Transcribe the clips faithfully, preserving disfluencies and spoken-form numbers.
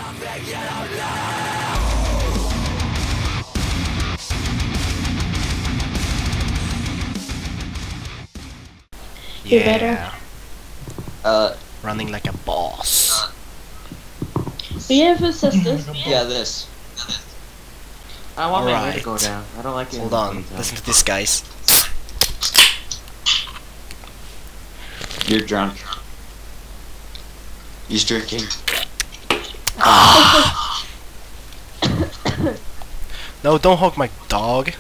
You Yeah. better. Uh, Running like a boss. Do you have assistance? yeah, this. I want my hair to Alright. go down. I don't like it. Hold on. Listen to this, guys. You're drunk. He's drinking. No, don't hug my dog.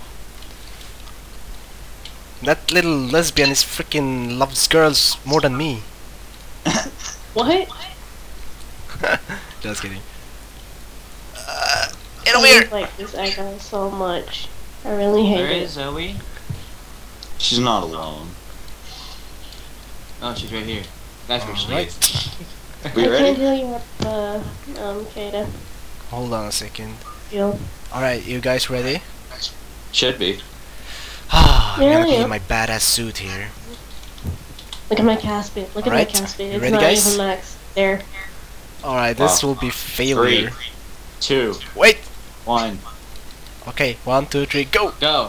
That little lesbian is freaking loves girls more than me. What? Just kidding. Uh, get I over here! don't like this icon so much. I really hate Where it. is Zoe? She's not alone. Oh, she's right here. That's where she Alright. is. We I ready? can't heal you up, uh, um, Kata. Hold on a second. Heal. Alright, you guys ready? Should be. Ah, I'm Yeah, gonna be yeah. in my badass suit here. Look at my cast bit. Look Alright, at my cast bit. you It's ready, not guys? even max. There. Alright, this Wow. will be failure. Three, two, Wait! one. Okay, one, two, three, go! Go.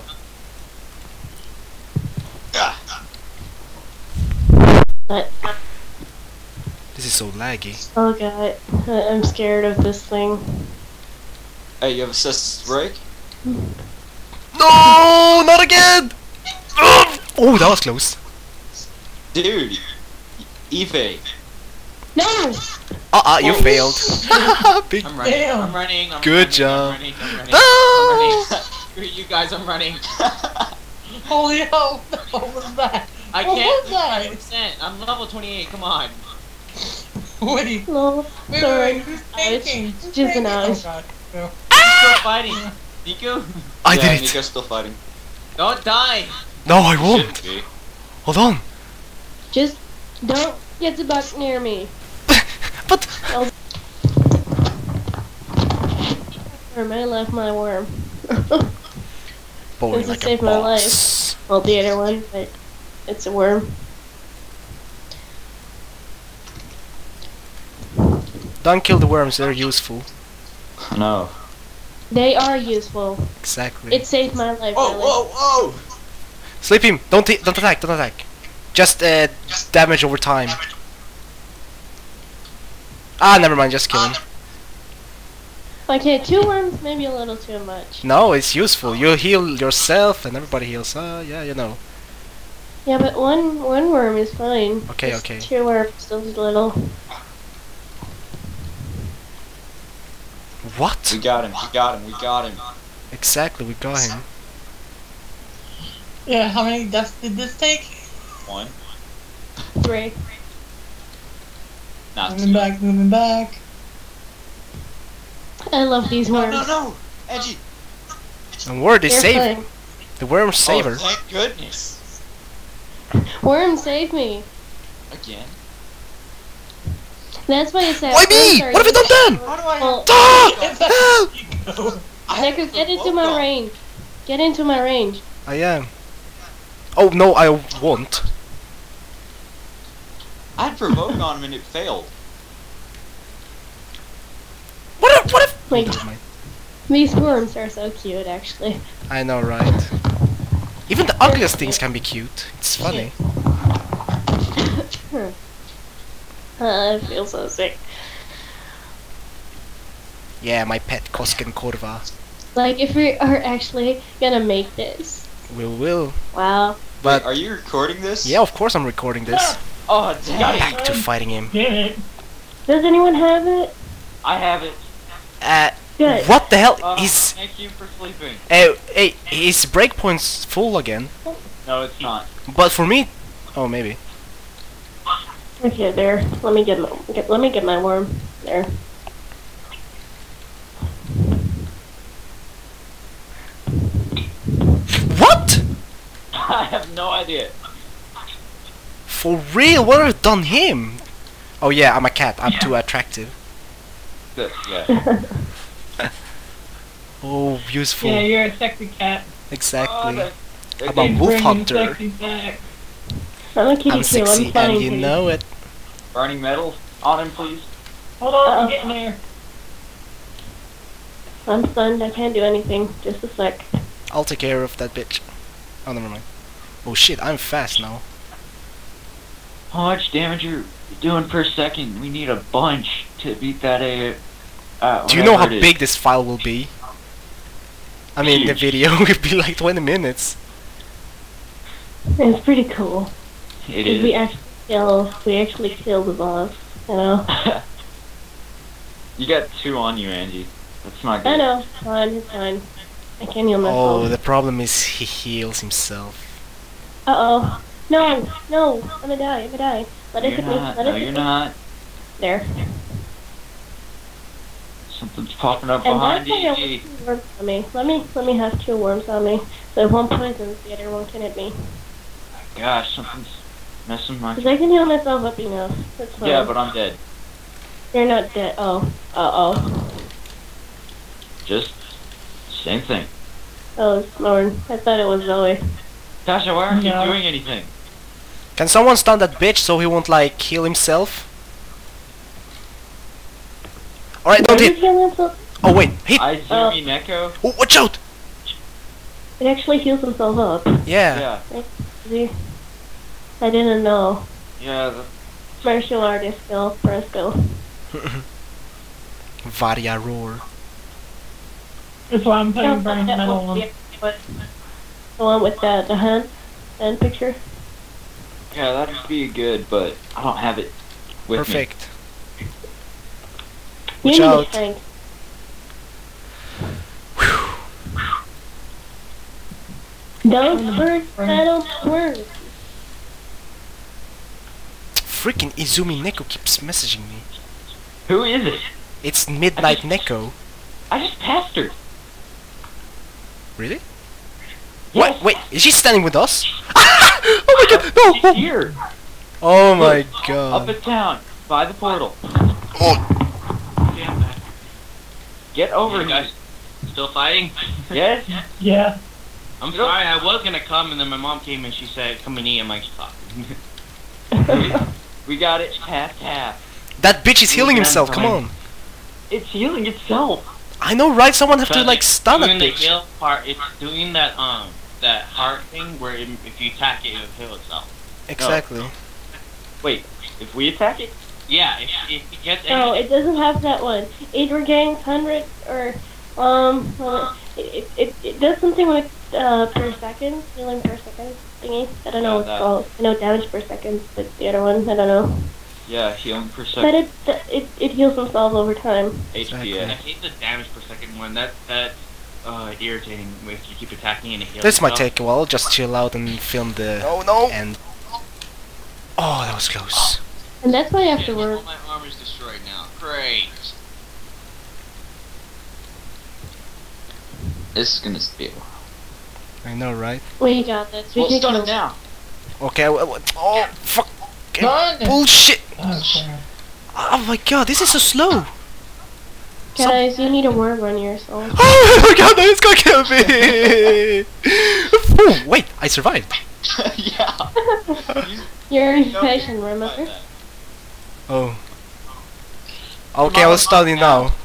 Ah. But, This is so laggy. oh god. I- I'm scared of this thing. Hey, you have assist break? No! Not again! Ugh! Oh, that was close. Dude! Eve. No! Uh-uh, you Oh. failed. Big. I'm running. Damn. I'm running. I'm Good running, job. I'm running. I'm running. No! I'm running. Screw you guys. I'm running. Holy hell! What was that? I What can't. was that? one percent. I'm level twenty-eight. Come on. Wait, No. wait, wait, Sorry. wait, who's Ouch. thinking? Who's Just an thinking? Oh ouch. god, no. I'm still fighting. Niku, I yeah, did it. Nico's still fighting. don't die. No, I Should won't. be. Hold on. Just don't get the buck near me. But Worm, I left my worm. boring This like a saved my life. boss. Well, the other one, but it's a worm. Don't kill the worms, they're useful. No. They are useful. Exactly. It saved my life. Whoa, really. whoa, whoa! Sleep him! Don't t don't attack, don't attack. Just uh, damage over time. Ah, never mind, just kill him. Okay, two worms, maybe a little too much. No, it's useful. You heal yourself and everybody heals. Uh, yeah, you know. Yeah, but one one worm is fine. Okay, Just okay. Two worms, still little. What? We got him, we got him, we got him. Exactly, we got him. Yeah, how many deaths did this take? One. Three. Not Moving two. back, moving back. I love these No, worms. no, no! Edgy! And word is They're save. fine. The worm saver. Oh, thank goodness. Worm, save me. Again. That's why it's that. Why me? worms are What have you done useful. then? How do I Well, Ah! Help! Necker, get into my range. Get into my range. I am. Oh no, I won't. I had provoke on him and it failed. What if? What if? Wait. Never mind. These worms are so cute, actually. I know, right? Even the ugliest things can be cute. It's funny. Uh, I feel so sick. Yeah, my pet Kosken Korva. Like, if we are actually gonna make this. We will. Wow. But Wait, are you recording this? yeah, of course I'm recording this. Oh, dang! Back to fighting him. Damn it. Does anyone have it? I have it. Uh, Good. what the hell? Uh, He's thank you for sleeping. uh, hey, his breakpoint's full again. No, it's not. But for me, oh maybe. Okay, there. Let me get my get, let me get my worm. There. What? I have no idea. For real? What have I done him? Oh yeah, I'm a cat. I'm too attractive. Good, yeah. Oh, useful. Yeah, you're a sexy cat. Exactly. Oh, I'm a wolf Bringing hunter. sexy back. I'm a kitty I'm too. sexy I'm fine. and you kitty. know it. Burning metal on him, please. Hold on, Uh-oh. I'm getting there. I'm stunned. I can't do anything. Just a sec. I'll take care of that bitch. Oh, never mind. Oh shit, I'm fast now. How much damage you're doing per second? We need a bunch to beat that A. Uh, Do you know how whatever it is. big this file will be? I mean, the Huge. video will be like twenty minutes. It's pretty cool. It Cause we is. actually kill. We actually kill the boss. You know. You got two on you, Angie. That's not good. I know. It's fine. It's fine. I can't heal Oh, myself. the problem is he heals himself. Uh oh. No. No. I'm gonna die. I'm gonna die. Let it You're hit me. not. Let No, it hit you're me. not. There. Something's popping up And behind that's why I want you. two worms on me. Let me let me have two worms on me. So if one poisons, the other one can hit me. Gosh, something's messing my. Cause I can heal myself up enough. That's fine. Yeah, but I'm dead. You're not dead. Oh. Uh oh. Just same thing. Oh, it's Lauren. I thought it was Zoe. Tasha, why aren't No. you doing anything? Can someone stun that bitch so he won't like heal himself? Alright, don't Did he hit! heal himself? Oh wait, hit! I Zumi Neko? Oh, watch out! It actually heals himself up. Yeah. Yeah. See? I didn't know. Yeah. The, Martial artist skill, pro skill. Varia roar. That's why I'm Yeah, putting burning that metal one, on. yeah, but the one with the, the hand, hand picture. yeah, that'd be good, but I don't have it with me. Perfect. You Watch need out. a strength. Don't burn metal words. Freaking Izumi Neko keeps messaging me. Who is it? It's Midnight I Neko. I just passed her. Really? Yes. What? Wait, is she standing with us? Oh my god, no! She's here. Oh my Up god. at town, by the portal. Oh, Get over You here. guys still fighting? Yes? Yeah. I'm You don't- sorry, I was gonna come and then my mom came and she said, come and eat. I'm like, stop. We got it half half. that bitch is healing himself, come on. It's healing itself. I know, right? Someone have to But like it's stun that doing the bitch. heal part, it's doing that, um, that heart thing where it, if you attack it, it'll heal itself. Exactly. Wait, if we attack it? Yeah, if, if it gets No, any, it doesn't have that one. It regains hundred or um. Well, it, it it does something with uh per second, healing per second thingy. I don't know Yeah, what it's that- called. I know damage per second, but the other one I don't know. Yeah, healing per But second. it it it heals themselves over time. H P I S. hate the damage per second one. That that's uh irritating if you keep attacking and it heals This might itself. take a while, just chill out and film the Oh no! end. Oh, that was close. And that's why Yeah, afterwards. all my armor's destroyed now. Great. This is gonna be. I know, right? We got this. We Well, can stun kill it now. Okay, w- w- oh, fuck. Run! Bullshit! Okay. Oh my god, this is so slow! Guys, you need a worm on yourself. Oh my god, it's gonna kill me! Oh, wait, I survived. Yeah. You're Nobody impatient, can remember? fight that. Oh. Okay, I will study now.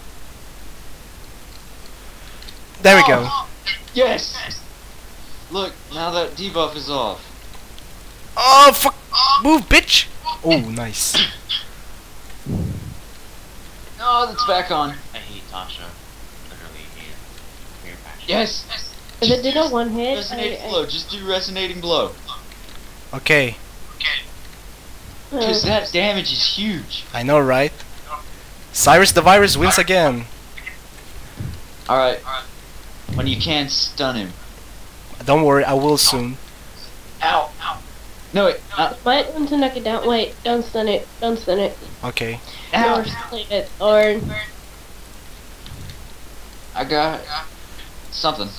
There we go. Yes! Look, now that debuff is off. Oh, fuck! Move, bitch! Oh, nice. No, that's back on. I hate Tasha. Literally hate her. Very passionate. Yes! If it did a one hit, I, Resonating I, blow, just do resonating blow. Okay, Because uh, that damage is huge. I know, right? Cyrus the Virus wins again. Alright. When you can, stun him. Don't worry, I will soon. Ow! Ow! No, wait. Uh, might want to knock it down. Wait, don't stun it. Don't stun it. Okay. Or ow! split it. Or I got something.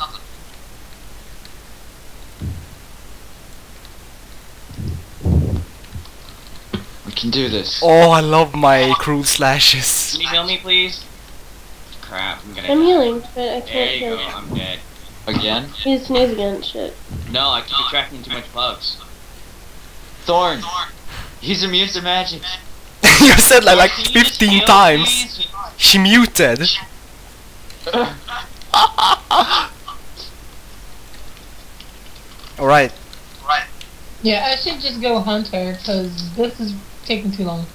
We can do this. Oh, I love my crude slashes. Can you heal me, please? Crap, I'm gonna. I'm healing, but I There can't you heal. go. I'm dead. Again? He's sneezing again. Shit. No, I keep attracting too much bugs. Thorn! He's immune to magic. You said like, like Can you just fifteen heal, times. please? She muted. Alright. Yeah, I should just go hunter, because this is taking too long.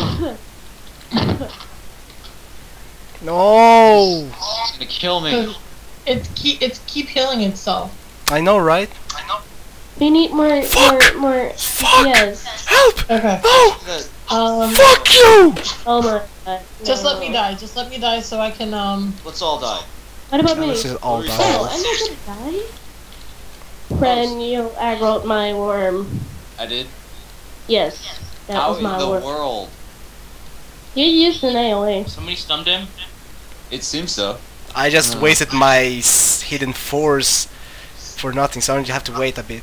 No! It's gonna kill me. 'Cause it's keep it's keep healing itself. I know, right? We need more, Fuck! more, more. Fuck! Yes. Help! Okay. No! That- Um, Fuck you! Oh my god. just no. let me die. Just let me die so I can um. Let's all die. What about me? This is all Oh, done. Oh, I'm not gonna die? Friend, you aggroed my worm. I did. Yes. That How was in my the worm. world? You used an AoE. Somebody stunned him. It seems so. I just Uh. wasted my s- hidden force for nothing, so I only have to wait a bit.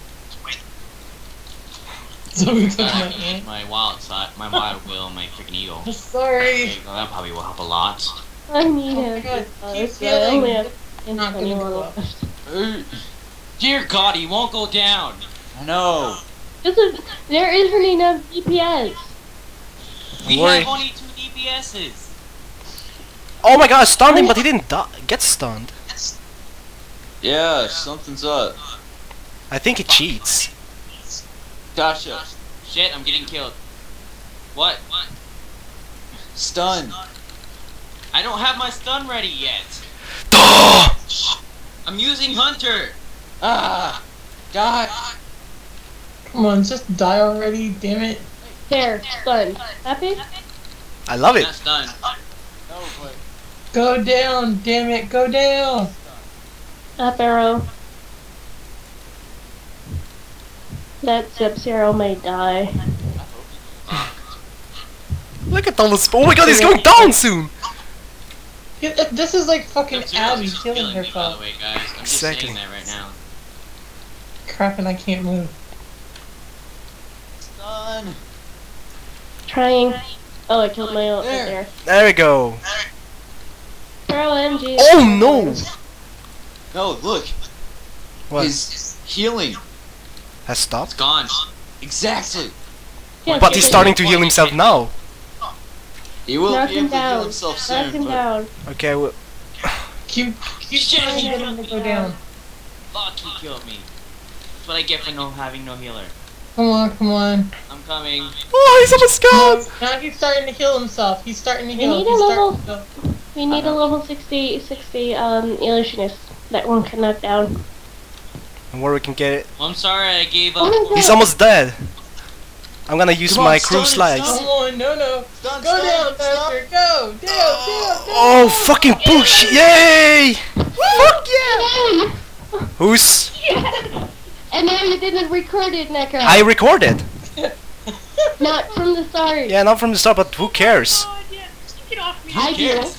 So we took my Uh, ant. my wild side, my wild will, my freaking eagle. There Sorry. you go, that probably will help a lot. I need Oh him. my god, because keep I only healing. have Not gonna twenty-one go up. left. Uh, Dear God, he won't go down. I know. This is, there isn't enough D P S. We Worry. have only two D P S's. Oh my god, I stunned him, but he didn't die. Get stunned. Yeah, something's up. I think he cheats. Gotcha. Shit, I'm getting killed. What? What? Stun. I don't have my stun ready yet. Duh! I'm using Hunter. Ah! Die! Come on, just die already. Damn it. There, stun. Happy? I love it. Not stun. No, but Go down. Damn it. Go down. Up arrow. That Sub-Zero may die. Look at all this. Oh my god, he's going down soon! Yeah, th- This is like fucking Sub-Zero's Abby just killing killing me, by the herself. way, guys. I'm just Exactly. saying that right now. Crap, and I can't move. stun. Trying. Oh, I killed my ult right There. there. There we go. Throw M G. Oh no! No, look. What? His healing. Has It's stopped? gone. Exactly. Yeah, But he's keep- starting to heal himself now. He will Knock be him able to heal down. himself Knock soon. him But down. Okay, well, Keep, keep Shit, trying to he get him to go down. Fuck, he killed me. That's what I get for no having no healer. Come on, come on. I'm coming. oh, he's almost No, gone! now he's starting to heal himself. He's starting to We heal. need a He's level- starting to heal. We need a Uh-huh. level sixty, sixty um, illusionist that one can knock down. And where we can get it. I'm sorry I gave Oh up. my god. He's almost dead. I'm gonna use Come on, my stun crew it, slides. stun Come on, no, no. Stun, Go stun, down, stun. Master. Go, down, down, down. Oh, fucking push! Yay! Fuck yeah! Who's? Yes! And now you didn't record it, Neko. I recorded. Not from the start. Yeah, not from the start, but who cares? I do. cares?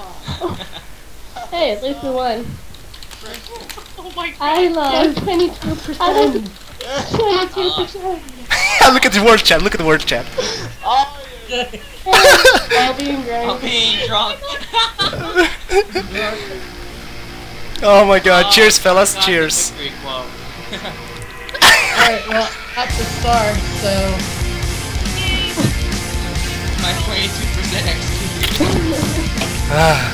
Hey, at least we won. Oh my god. I love twenty-two percent. twenty-two percent. Look at the word chat. Look at the word chat. Oh, yeah. I'll be in I'm grind. being drunk. Oh my god! Oh, Cheers, fellas. God, Cheers. the victory quote. Alright, well, at the start, so. My twenty-two percent X P. Ah.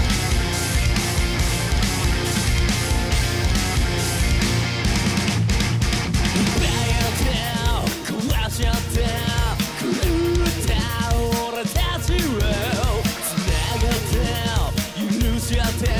Tell you lose your